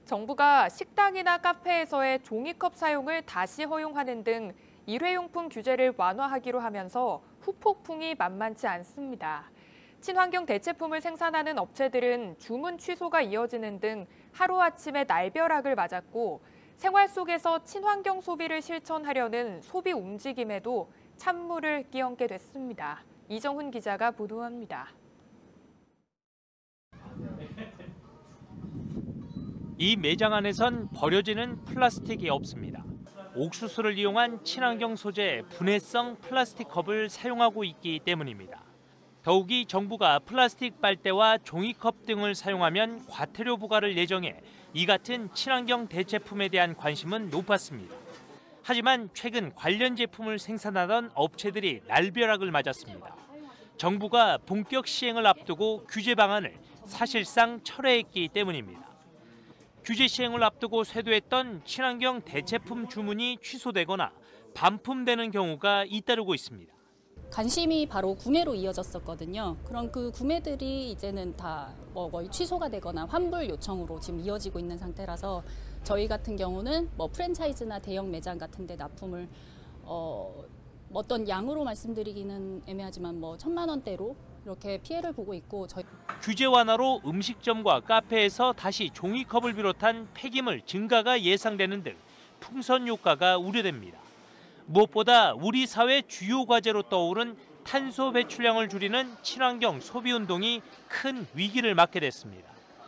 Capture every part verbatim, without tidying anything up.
정부가 식당이나 카페에서의 종이컵 사용을 다시 허용하는 등 일회용품 규제를 완화하기로 하면서 후폭풍이 만만치 않습니다. 친환경 대체품을 생산하는 업체들은 주문 취소가 이어지는 등 하루아침에 날벼락을 맞았고 생활 속에서 친환경 소비를 실천하려는 소비 움직임에도 찬물을 끼얹게 됐습니다. 이정훈 기자가 보도합니다. 이 매장 안에선 버려지는 플라스틱이 없습니다. 옥수수를 이용한 친환경 소재 분해성 플라스틱 컵을 사용하고 있기 때문입니다. 더욱이 정부가 플라스틱 빨대와 종이컵 등을 사용하면 과태료 부과를 예정해 이 같은 친환경 대체품에 대한 관심은 높았습니다. 하지만 최근 관련 제품을 생산하던 업체들이 날벼락을 맞았습니다. 정부가 본격 시행을 앞두고 규제 방안을 사실상 철회했기 때문입니다. 규제 시행을 앞두고 쇄도했던 친환경 대체품 주문이 취소되거나 반품되는 경우가 잇따르고 있습니다. 관심이 바로 구매로 이어졌었거든요. 그럼 그 구매들이 이제는 다 뭐 거의 취소가 되거나 환불 요청으로 지금 이어지고 있는 상태라서 저희 같은 경우는 뭐 프랜차이즈나 대형 매장 같은 데 납품을 어, 어떤 양으로 말씀드리기는 애매하지만 뭐 천만 원대로 이렇게 피해를 보고 있고 저희... 규제 완화로 음식점과 카페에서 다시 종이컵을 비롯한 폐기물 증가가 예상되는 등 풍선 효과가 우려됩니다. 무엇보다 우리 사회 주요 과제로 떠오른 탄소 배출량을 줄이는 친환경 소비 운동이 큰 위기를 맞게 됐습니다.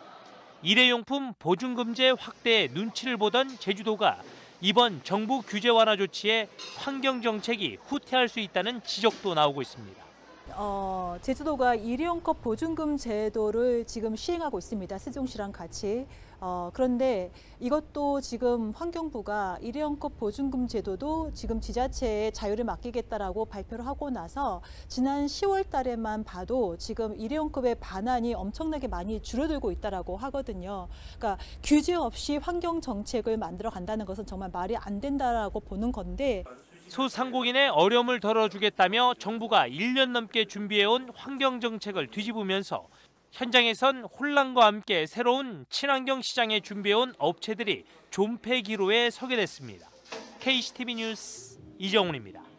일회용품 보증금제 확대에 눈치를 보던 제주도가 이번 정부 규제 완화 조치에 환경 정책이 후퇴할 수 있다는 지적도 나오고 있습니다. 어, 제주도가 일회용컵 보증금 제도를 지금 시행하고 있습니다. 세종시랑 같이. 어, 그런데 이것도 지금 환경부가 일회용컵 보증금 제도도 지금 지자체에 자유를 맡기겠다라고 발표를 하고 나서 지난 시월 달에만 봐도 지금 일회용컵의 반환이 엄청나게 많이 줄어들고 있다라고 하거든요. 그러니까 규제 없이 환경 정책을 만들어 간다는 것은 정말 말이 안 된다라고 보는 건데. 소상공인의 어려움을 덜어주겠다며 정부가 일 년 넘게 준비해온 환경정책을 뒤집으면서 현장에선 혼란과 함께 새로운 친환경 시장에 준비해온 업체들이 존폐 기로에 서게 됐습니다. 케이씨티비 뉴스 이정훈입니다.